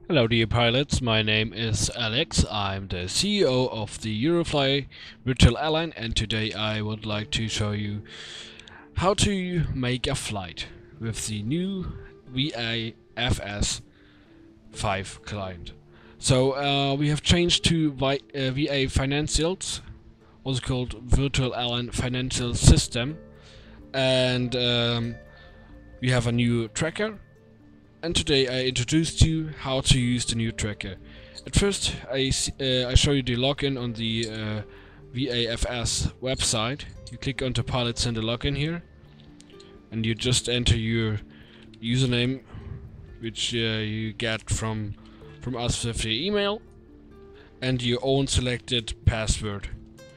Hello dear pilots, my name is Alex, I'm the CEO of the Eurofly Virtual Airline, and today I would like to show you how to make a flight with the new VAFS 5 client. So we have changed to VA Financials, also called Virtual Airline Financial System, and we have a new tracker. And today I introduced you how to use the new tracker. At first I show you the login on the VAFS website. You click on the Pilot Center login here, and you just enter your username, which you get from us with the email, and your own selected password.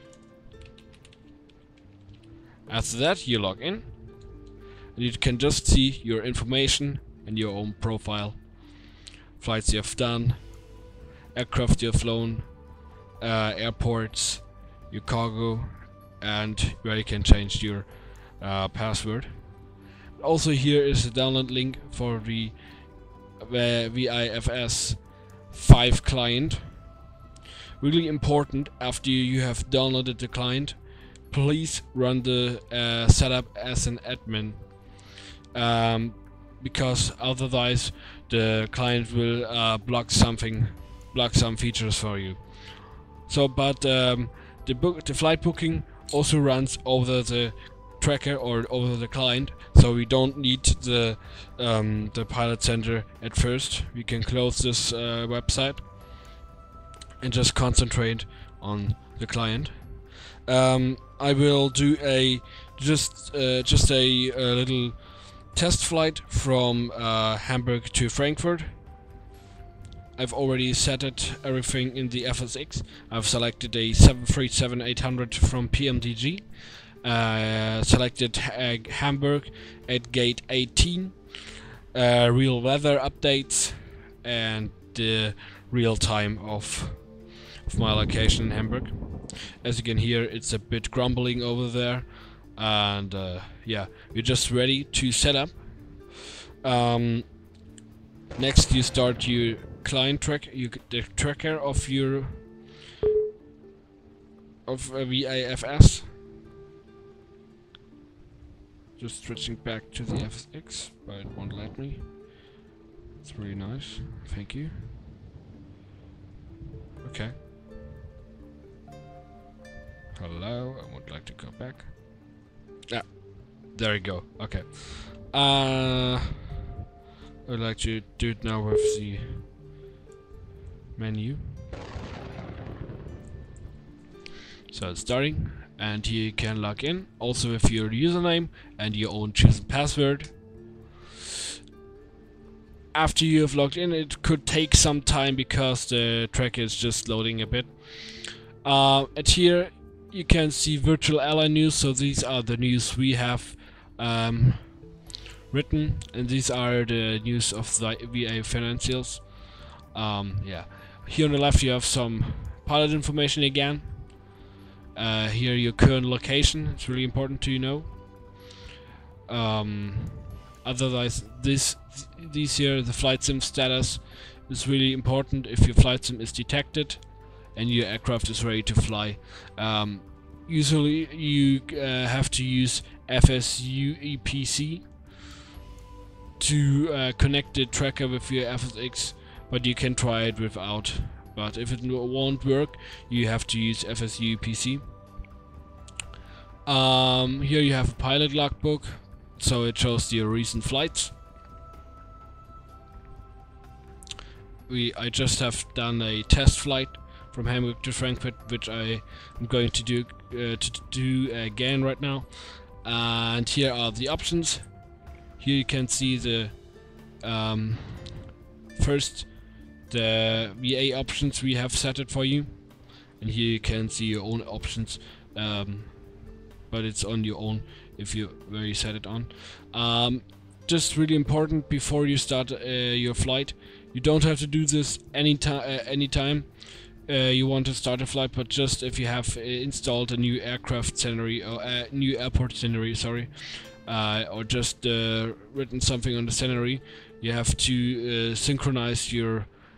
After that you log in, and you can just see your information and your own profile, flights you have done, aircraft you have flown, airports, your cargo, and where you can change your password. Also here is the download link for the VAFS 5 client. Really important, after you have downloaded the client, please run the setup as an admin. Because otherwise the client will block some features for you. So, but the flight booking also runs over the tracker or over the client, so we don't need the Pilot Center at first. We can close this website and just concentrate on the client. I will do just a little test flight from Hamburg to Frankfurt. I've already set everything in the FSX. I've selected a 737-800 from PMDG. Selected Hamburg at gate 18. Real weather updates and the real time of my location in Hamburg. As you can hear, it's a bit grumbling over there. And yeah, you're just ready to set up. Next you start your client the tracker of your VAFS. Just switching back to the FSX, but it won't let me. It's really nice, thank you. Okay. Hello, I would like to go back. Yeah, there we go. Okay. I'd like to do it now with the menu. So it's starting, and here you can log in, also with your username and your own chosen password. After you have logged in, it could take some time because the tracker is just loading a bit. And here you can see virtual airline news, so these are the news we have written, and these are the news of the VA Financials. Yeah, here on the left you have some pilot information again. Here your current location, it's really important to know. Otherwise, these here, the flight sim status, is really important if your flight sim is detected and your aircraft is ready to fly. Usually you have to use FSU EPC to connect the tracker with your FSX, but you can try it without. But if it won't work, you have to use FSU EPC. Here you have a pilot logbook, so it shows your recent flights. I just have done a test flight from Hamburg to Frankfurt, which I am going to do again right now. And here are the options. Here you can see the first the VA options we have set it for you, and here you can see your own options, but it's on your own if you where you set it on. Just really important, before you start your flight, you don't have to do this anytime you want to start a flight, but just if you have installed a new aircraft scenery or new airport scenery, sorry, or just written something on the scenery, you have to synchronize your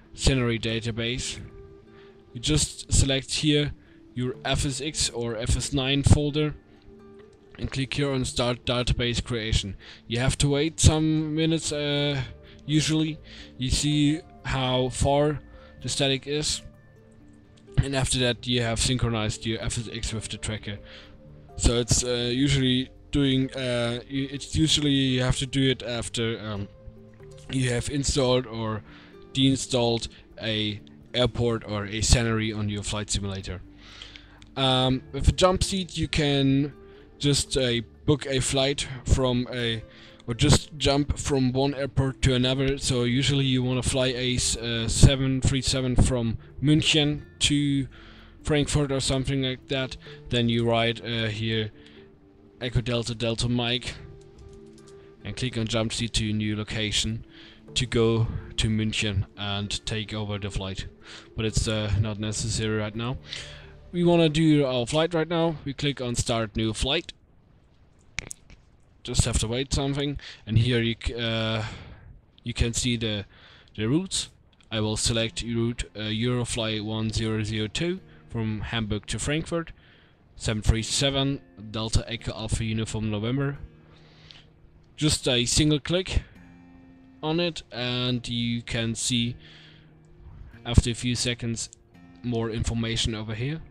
scenery database. You just select here your FSX or FS9 folder and click here on Start Database Creation. You have to wait some minutes. Usually you see how far the static is, and after that you have synchronized your FSX with the tracker. So it's usually doing it's usually you have to do it after you have installed or deinstalled a airport or a scenery on your flight simulator. With a jump seat you can just book a flight from or just jump from one airport to another. So usually you want to fly a 737 from München to Frankfurt or something like that. Then you write here Echo Delta Delta Mike and click on jump seat to a new location to go to München and take over the flight. But it's not necessary right now. We want to do our flight right now. We click on start new flight. Just have to wait something, and here you can see the routes. I will select route Eurofly 1002 from Hamburg to Frankfurt, 737 Delta Echo Alpha Uniform November. Just a single click on it and you can see after a few seconds more information over here.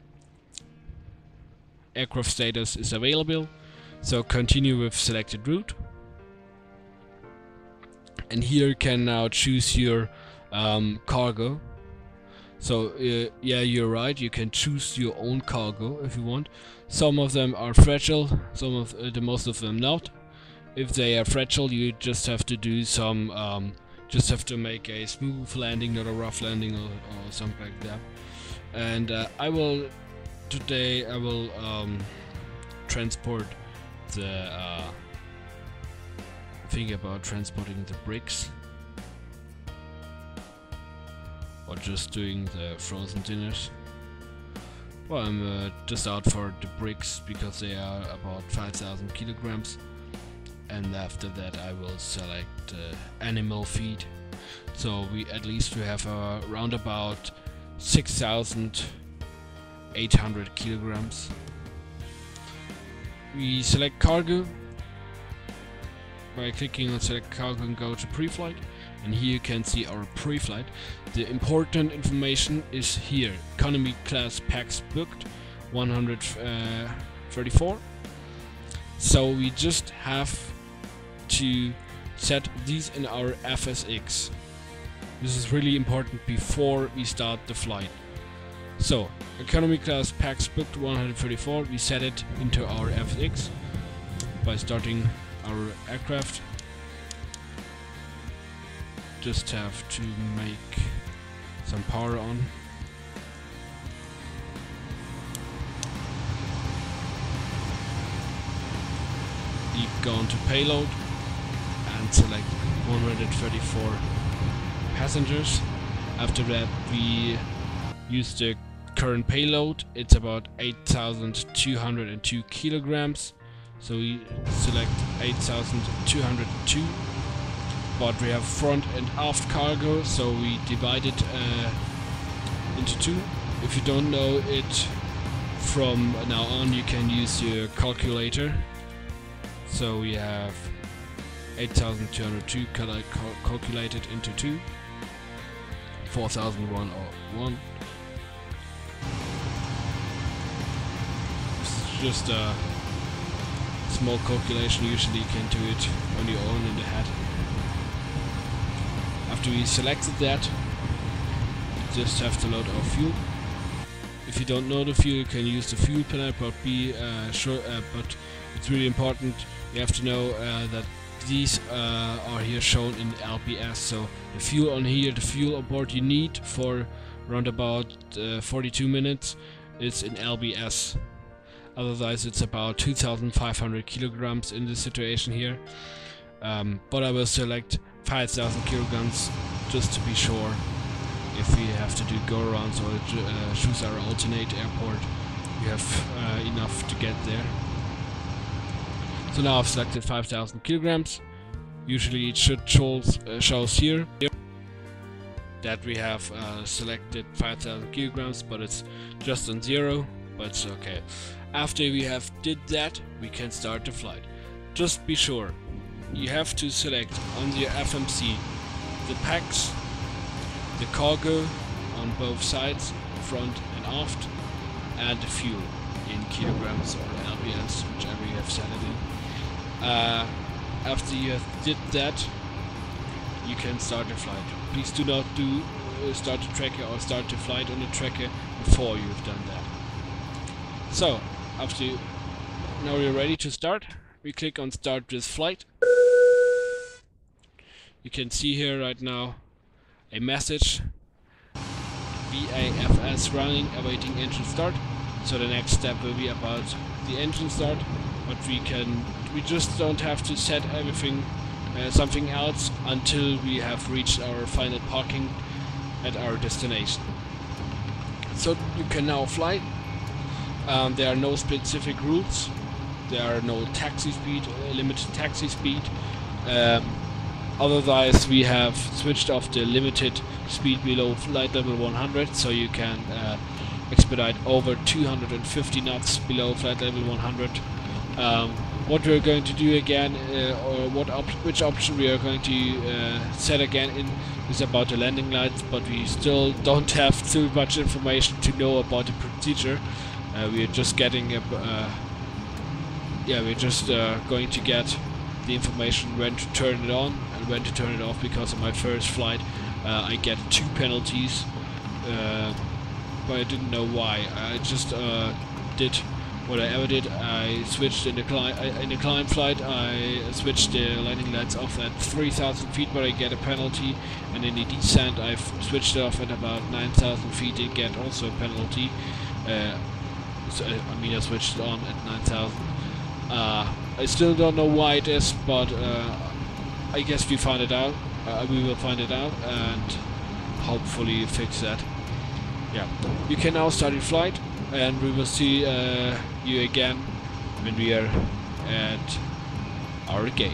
Aircraft status is available, so continue with selected route. And here you can now choose your cargo. So yeah, you're right, you can choose your own cargo if you want. Some of them are fragile, some of most of them not. If they are fragile, you just have to do some just have to make a smooth landing, not a rough landing or something like that. And today I will transport the thing about transporting the bricks, or just doing the frozen dinners. Well, I'm just out for the bricks because they are about 5,000 kilograms, and after that I will select animal feed. So we have around about 6,800 kilograms. We select cargo by clicking on select cargo and go to pre-flight, and here you can see our pre-flight. The important information is here: economy class packs booked 134. So we just have to set these in our FSX. This is really important before we start the flight. So economy class packs booked 134, we set it into our FSX by starting our aircraft. Just have to make some power on. Deep go into payload and select 134 passengers. After that we use the current payload. It's about 8,202 kilograms. So we select 8,202. But we have front and aft cargo, so we divide it into two. If you don't know it, from now on you can use your calculator. So we have 8,202 calculated into 2, 4,101. It's just a small calculation. Usually you can do it on your own in the head. After we selected that, you just have to load our fuel. If you don't know the fuel, you can use the fuel panel, but but it's really important. You have to know that these are here shown in LBS. So the fuel on here, the fuel on board you need for around about 42 minutes is in LBS. Otherwise it's about 2,500 kilograms in this situation here. But I will select 5,000 kilograms just to be sure. If we have to do go-arounds or choose our alternate airport, we have enough to get there. So now I've selected 5,000 kilograms. Usually it shows here. that we have selected 5,000 kilograms, but it's just on 0, but it's okay. After we have did that, we can start the flight. Just be sure, you have to select on your FMC the packs, the cargo on both sides, front and aft, and the fuel in kilograms or lbs, whichever you have set it in. After you have did that, you can start the flight. Please do not start the tracker or start the flight on the tracker before you've done that. So, now we're ready to start. We click on Start this flight. You can see here right now a message: VAFS running, awaiting engine start. So the next step will be about the engine start, but we just don't have to set everything something else until we have reached our final parking at our destination. So you can now fly. There are no specific rules. There are no taxi speed, limited taxi speed. Otherwise, we have switched off the limited speed below flight level 100, so you can expedite over 250 knots below flight level 100. What we're going to do again, or which option we are going to set again in, is about the landing lights, but we still don't have too much information to know about the procedure. We are just getting we're just going to get the information when to turn it on and when to turn it off, because on my first flight I get 2 penalties, but I didn't know why. I just did what I ever did. I switched in the climb flight. I switched the landing lights off at 3,000 feet, but I get a penalty, and in the descent I've switched it off at about 9,000 feet. I get also a penalty. So, I mean, I switched it on at 9,000. I still don't know why it is, but I guess we find it out. We will find it out and hopefully fix that. Yeah, you can now start your flight, and we will see you again when we are at our gate.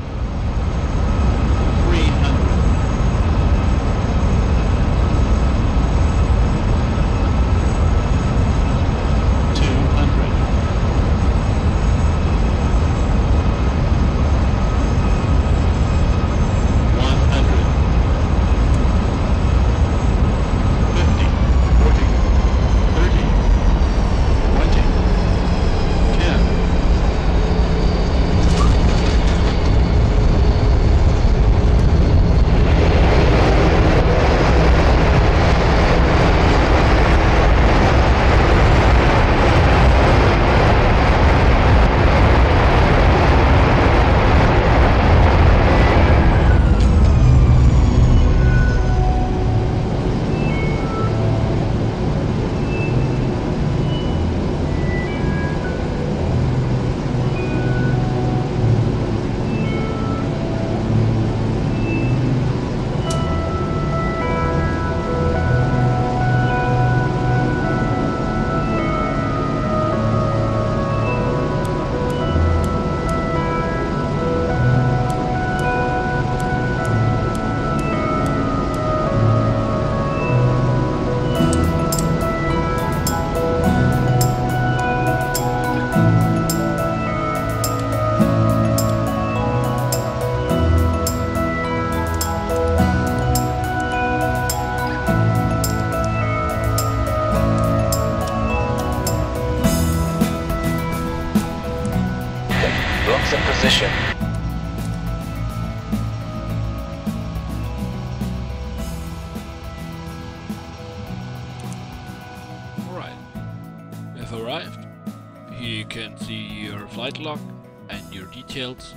'Ve arrived. Here you can see your flight log and your details.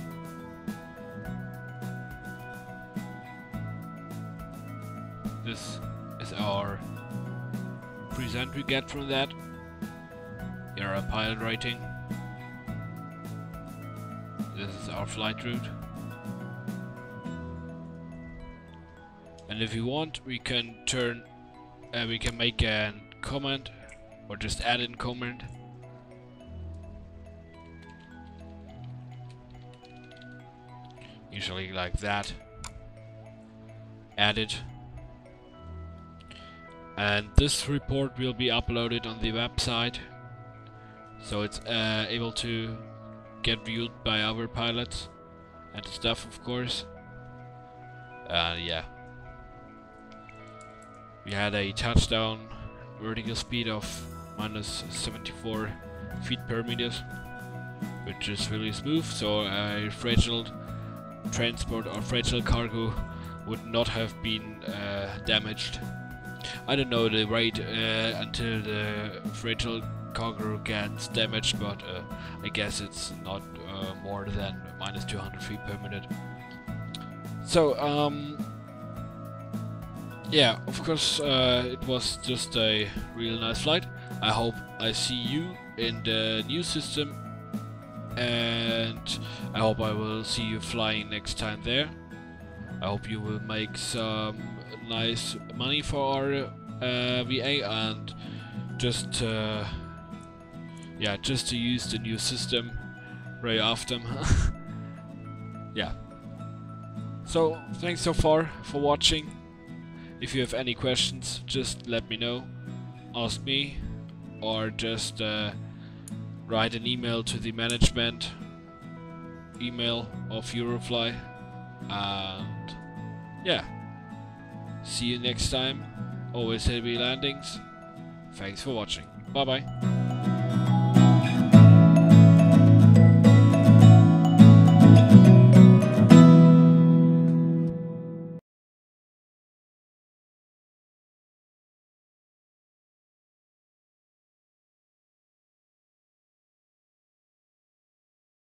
This is our present we get from that. Here our pilot rating. This is our flight route. And if you want, we can make a comment or just add in comment. Usually like that. Add it. and this report will be uploaded on the website, so it's able to get viewed by other pilots and stuff, of course. Yeah, we had a touchdown vertical speed of minus 74 feet per minute, which is really smooth, so a fragile transport or fragile cargo would not have been damaged. I don't know the rate until the fragile cargo gets damaged, but I guess it's not more than minus 200 feet per minute. So, yeah, of course, it was just a real nice flight. I hope I see you in the new system, and I hope I will see you flying next time there. I hope you will make some nice money for our VA, and just yeah, just to use the new system very often. Yeah. So thanks so far for watching. If you have any questions, just let me know, ask me, or just write an email to the management email of Eurofly. And yeah, see you next time. Always heavy landings. Thanks for watching. Bye bye.